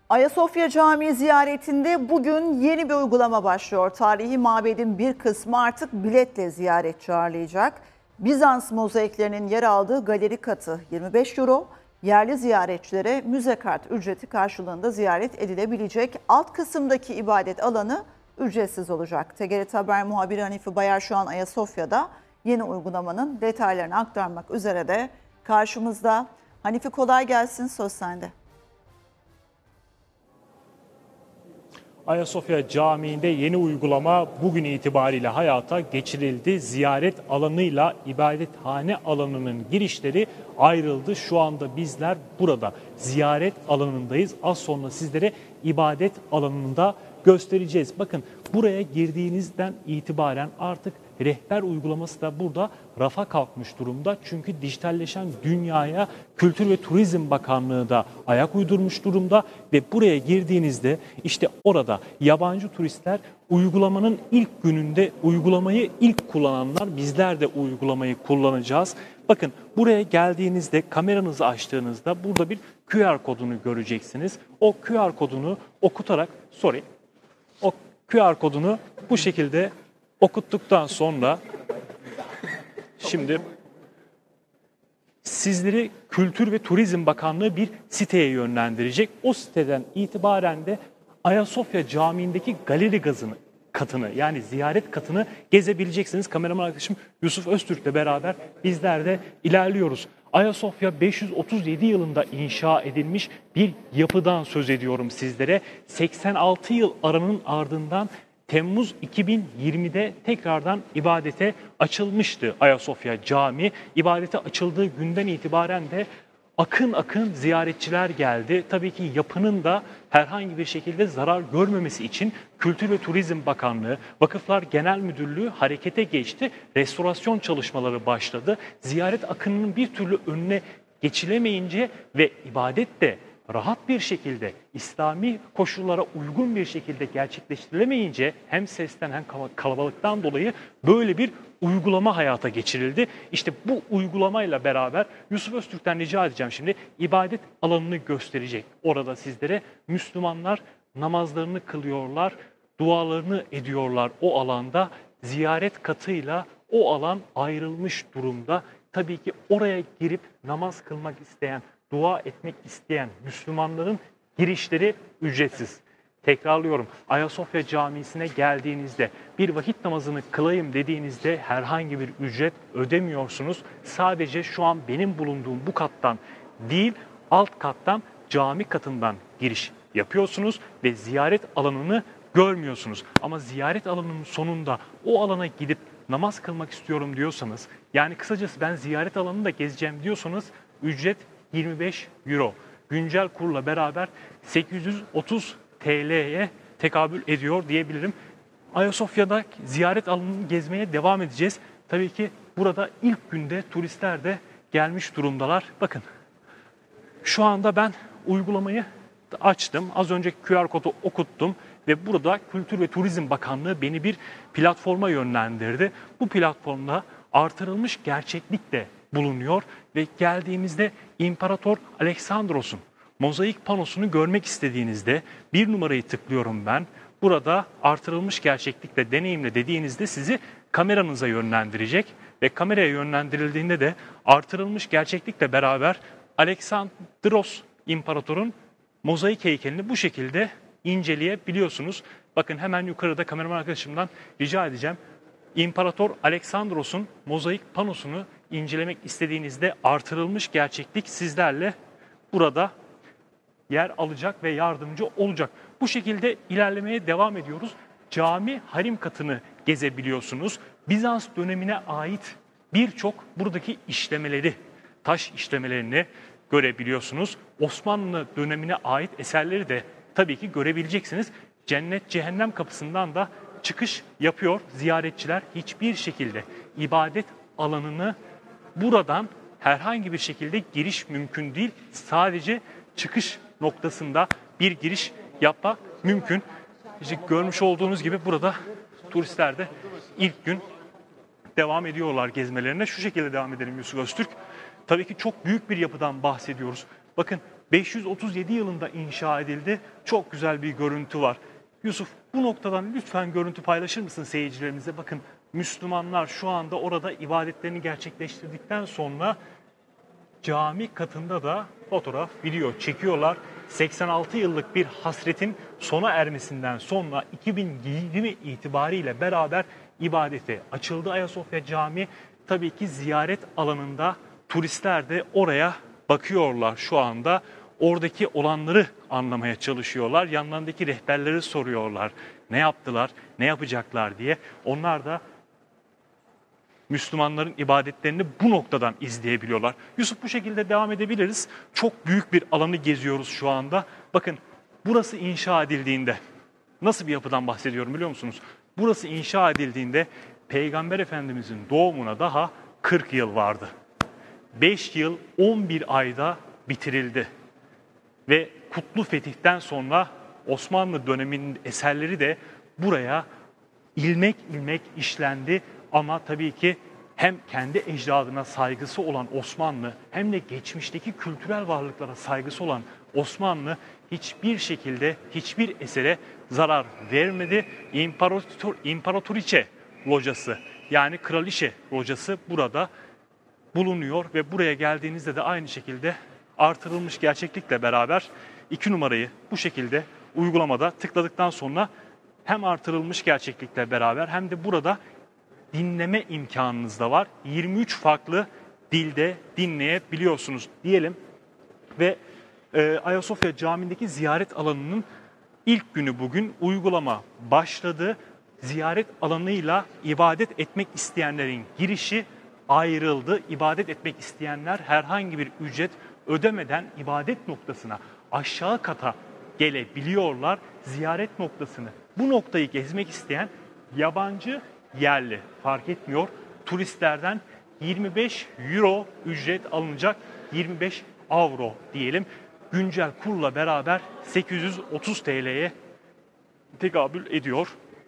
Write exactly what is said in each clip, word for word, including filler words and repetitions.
Ayasofya Camii ziyaretinde bugün yeni bir uygulama başlıyor. Tarihi mabedin bir kısmı artık biletle ziyaretçi ağırlayacak. Bizans mozaiklerinin yer aldığı galeri katı yirmi beş euro, yerli ziyaretçilere müze kart ücreti karşılığında ziyaret edilebilecek. Alt kısımdaki ibadet alanı ücretsiz olacak. T G R T Haber muhabiri Hanife Bayar şu an Ayasofya'da yeni uygulamanın detaylarını aktarmak üzere de karşımızda. Hanife kolay gelsin, söz sende. Ayasofya Camii'nde yeni uygulama bugün itibariyle hayata geçirildi. Ziyaret alanıyla ibadethane alanının girişleri ayrıldı. Şu anda bizler burada ziyaret alanındayız. Az sonra sizlere ibadet alanında göstereceğiz. Bakın, buraya girdiğinizden itibaren artık rehber uygulaması da burada rafa kalkmış durumda. Çünkü dijitalleşen dünyaya Kültür ve Turizm Bakanlığı da ayak uydurmuş durumda ve buraya girdiğinizde işte orada yabancı turistler uygulamanın ilk gününde uygulamayı ilk kullananlar, bizler de uygulamayı kullanacağız. Bakın, buraya geldiğinizde kameranızı açtığınızda burada bir Q R kodunu göreceksiniz. O Q R kodunu okutarak, sorry, o Q R kodunu bu şekilde okuttuktan sonra şimdi sizleri Kültür ve Turizm Bakanlığı bir siteye yönlendirecek. O siteden itibaren de Ayasofya Camii'ndeki galeri gazını, katını yani ziyaret katını gezebileceksiniz. Kameraman arkadaşım Yusuf Öztürk'le beraber bizler de ilerliyoruz. Ayasofya beş yüz otuz yedi yılında inşa edilmiş bir yapıdan söz ediyorum sizlere. seksen altı yıl aranın ardından Temmuz iki bin yirmide tekrardan ibadete açılmıştı Ayasofya Camii. İbadete açıldığı günden itibaren de akın akın ziyaretçiler geldi. Tabii ki yapının da herhangi bir şekilde zarar görmemesi için Kültür ve Turizm Bakanlığı, Vakıflar Genel Müdürlüğü harekete geçti. Restorasyon çalışmaları başladı. Ziyaret akınının bir türlü önüne geçilemeyince ve ibadet de rahat bir şekilde, İslami koşullara uygun bir şekilde gerçekleştirilemeyince hem sesten hem kalabalıktan dolayı böyle bir uygulama hayata geçirildi. İşte bu uygulamayla beraber Yusuf Öztürk'ten rica edeceğim şimdi, ibadet alanını gösterecek. Orada sizlere Müslümanlar namazlarını kılıyorlar, dualarını ediyorlar o alanda. Ziyaret katıyla o alan ayrılmış durumda. Tabii ki oraya girip namaz kılmak isteyen, dua etmek isteyen Müslümanların girişleri ücretsiz. Tekrarlıyorum, Ayasofya Camisi'ne geldiğinizde bir vakit namazını kılayım dediğinizde herhangi bir ücret ödemiyorsunuz. Sadece şu an benim bulunduğum bu kattan değil, alt kattan, cami katından giriş yapıyorsunuz ve ziyaret alanını görmüyorsunuz. Ama ziyaret alanının sonunda o alana gidip namaz kılmak istiyorum diyorsanız, yani kısacası ben ziyaret alanını da gezeceğim diyorsanız ücret yirmi beş euro. Güncel kurla beraber sekiz yüz otuz T L'ye tekabül ediyor diyebilirim. Ayasofya'da ziyaret alanını gezmeye devam edeceğiz. Tabii ki burada ilk günde turistler de gelmiş durumdalar. Bakın, şu anda ben uygulamayı açtım. Az önce Q R kodu okuttum ve burada Kültür ve Turizm Bakanlığı beni bir platforma yönlendirdi. Bu platformda artırılmış gerçeklik de bulunuyor ve geldiğimizde İmparator Aleksandros'un mozaik panosunu görmek istediğinizde bir numarayı tıklıyorum ben. Burada artırılmış gerçeklikle deneyimle dediğinizde sizi kameranıza yönlendirecek ve kameraya yönlendirildiğinde de artırılmış gerçeklikle beraber Aleksandros İmparator'un mozaik heykelini bu şekilde inceleyebiliyorsunuz. Bakın, hemen yukarıda kameraman arkadaşımdan rica edeceğim. İmparator Aleksandros'un mozaik panosunu incelemek istediğinizde artırılmış gerçeklik sizlerle burada yer alacak ve yardımcı olacak. Bu şekilde ilerlemeye devam ediyoruz. Cami harim katını gezebiliyorsunuz. Bizans dönemine ait birçok buradaki işlemeleri, taş işlemelerini görebiliyorsunuz. Osmanlı dönemine ait eserleri de tabii ki görebileceksiniz. Cennet cehennem kapısından da çıkış yapıyor ziyaretçiler. Hiçbir şekilde ibadet alanını buradan herhangi bir şekilde giriş mümkün değil. Sadece çıkış noktasında bir giriş yapmak mümkün. İşte görmüş olduğunuz gibi burada turistler de ilk gün devam ediyorlar gezmelerine. Şu şekilde devam edelim Yusuf Öztürk. Tabii ki çok büyük bir yapıdan bahsediyoruz. Bakın, beş yüz otuz yedi yılında inşa edildi. Çok güzel bir görüntü var. Yusuf, bu noktadan lütfen görüntü paylaşır mısın seyircilerimize? Bakın, Müslümanlar şu anda orada ibadetlerini gerçekleştirdikten sonra cami katında da fotoğraf, video çekiyorlar. seksen altı yıllık bir hasretin sona ermesinden sonra iki bin yirmi itibariyle beraber ibadete açıldı Ayasofya Camii. Tabii ki ziyaret alanında turistler de oraya bakıyorlar şu anda. Oradaki olanları anlamaya çalışıyorlar. Yanlarındaki rehberleri soruyorlar. Ne yaptılar, ne yapacaklar diye. Onlar da Müslümanların ibadetlerini bu noktadan izleyebiliyorlar. Yusuf, bu şekilde devam edebiliriz. Çok büyük bir alanı geziyoruz şu anda. Bakın, burası inşa edildiğinde, nasıl bir yapıdan bahsediyorum biliyor musunuz? Burası inşa edildiğinde Peygamber Efendimizin doğumuna daha kırk yıl vardı. beş yıl on bir ayda bitirildi. Ve Kutlu Fetih'ten sonra Osmanlı döneminin eserleri de buraya ilmek ilmek işlendi. Ama tabii ki hem kendi ecdadına saygısı olan Osmanlı hem de geçmişteki kültürel varlıklara saygısı olan Osmanlı hiçbir şekilde hiçbir esere zarar vermedi. İmparator, İmparatoriçe locası, yani kraliçe locası burada bulunuyor ve buraya geldiğinizde de aynı şekilde artırılmış gerçeklikle beraber iki numarayı bu şekilde uygulamada tıkladıktan sonra hem artırılmış gerçeklikle beraber hem de burada dinleme imkanınız da var. yirmi üç farklı dilde dinleyebiliyorsunuz diyelim. Ve e, Ayasofya Camii'ndeki ziyaret alanının ilk günü bugün, uygulama başladı. Ziyaret alanıyla ibadet etmek isteyenlerin girişi ayrıldı. İbadet etmek isteyenler herhangi bir ücret ödemeden ibadet noktasına, aşağı kata gelebiliyorlar. Ziyaret noktasını, bu noktayı gezmek isteyen yabancı, yerli fark etmiyor, turistlerden yirmi beş euro ücret alınacak. yirmi beş avro diyelim. Güncel kurla beraber sekiz yüz otuz T L'ye tekabül ediyor.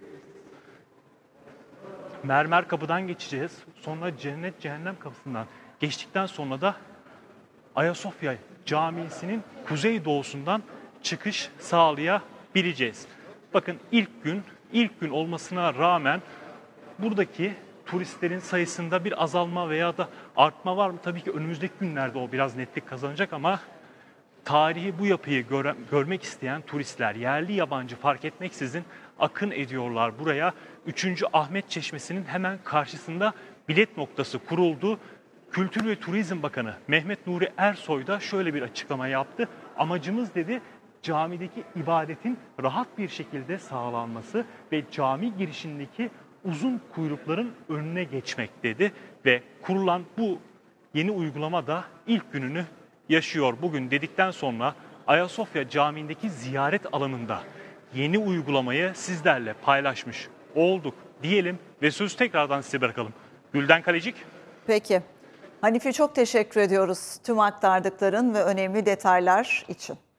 Mermer kapıdan geçeceğiz. Sonra cennet cehennem kapısından geçtikten sonra da Ayasofya Camii'sinin kuzey doğusundan çıkış sağlayabileceğiz. Bakın, ilk gün, ilk gün olmasına rağmen buradaki turistlerin sayısında bir azalma veya da artma var mı? Tabii ki önümüzdeki günlerde o biraz netlik kazanacak ama tarihi bu yapıyı göre, görmek isteyen turistler, yerli yabancı fark etmeksizin akın ediyorlar buraya. üçüncü Ahmet Çeşmesi'nin hemen karşısında bilet noktası kuruldu. Kültür ve Turizm Bakanı Mehmet Nuri Ersoy da şöyle bir açıklama yaptı. Amacımız, dedi, camideki ibadetin rahat bir şekilde sağlanması ve cami girişindeki uzun kuyrukların önüne geçmek, dedi. Ve kurulan bu yeni uygulama da ilk gününü yaşıyor bugün dedikten sonra Ayasofya Camii'ndeki ziyaret alanında yeni uygulamayı sizlerle paylaşmış olduk diyelim ve sözü tekrardan size bırakalım. Gülden Kalecik. Peki. Hanife, çok teşekkür ediyoruz tüm aktardıkların ve önemli detaylar için.